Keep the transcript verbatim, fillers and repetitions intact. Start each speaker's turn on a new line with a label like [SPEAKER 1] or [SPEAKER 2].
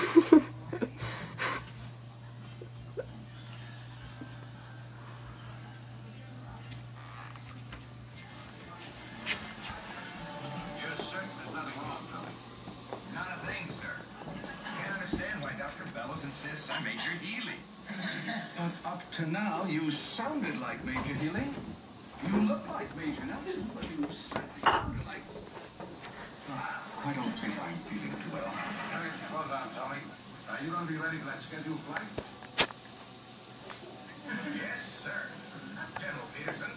[SPEAKER 1] Insists on Major Healy. But up to now, you sounded like Major Healy. You look like Major Nelson, but you certainly sounded like... Uh, I don't think I'm feeling too well. Hold on, Tommy. Are you going to be ready for that scheduled flight? Yes, sir. General Peterson.